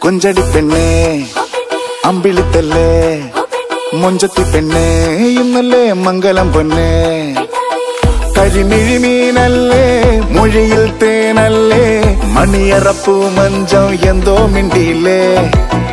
കൊഞ്ചടി പെണ്ണേ അമ്പിളിത്തല്ലേ മൊഞ്ചത്തി പെണ്ണേ ഇന്നല്ലേ മംഗലം പൊന്നേ കരിമിഴിമീനല്ലേ മൊഴിയിൽ തേനല്ലേ മണിയറപ്പൂ മഞ്ചം എന്തോ മിണ്ടിയില്ലേ